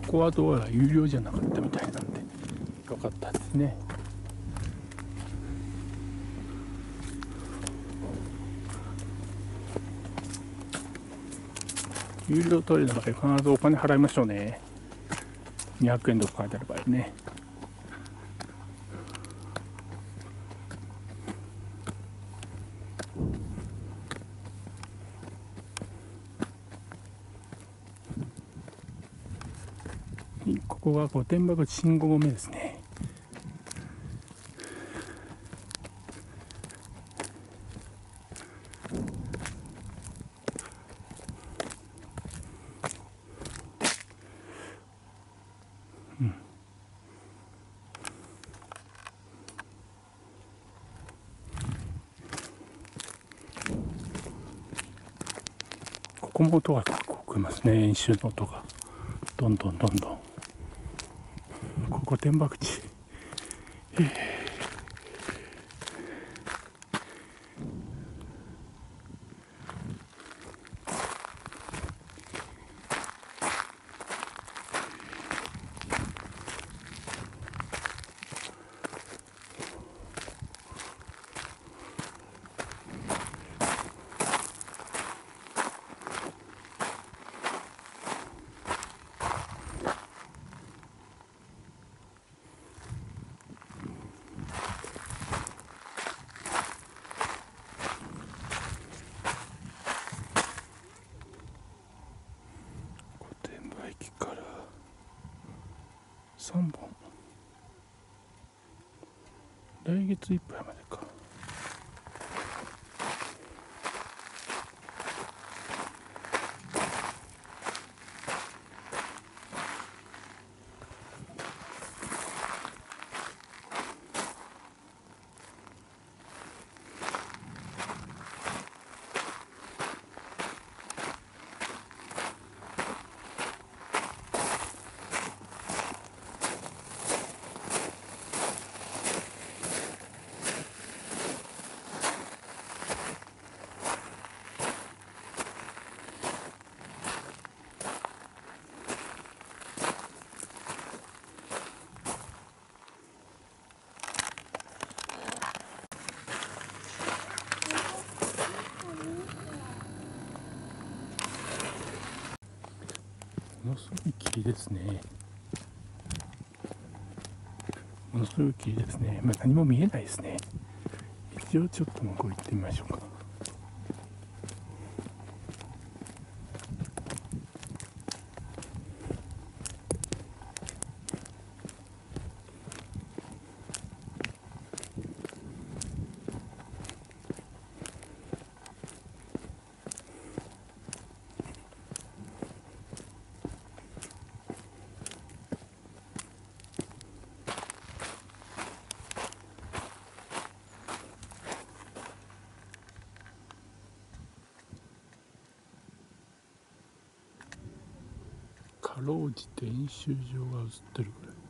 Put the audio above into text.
こはどうやら有料じゃなかったみたいなんでよかったですね。有料トイレの場合必ずお金払いましょうね。200円とか書いてある場合ね。ここが御殿場口信号目ですね。ここも音が結構来ますね。演習の音がどんどん。ここ御殿場口。駅から3本、来月いっぱいまでか。ものすごい霧ですね。ものすごい霧ですね。何も見えないですね。一応ちょっと向こう行ってみましょうか。かろうじて演習場が映ってるぐらい。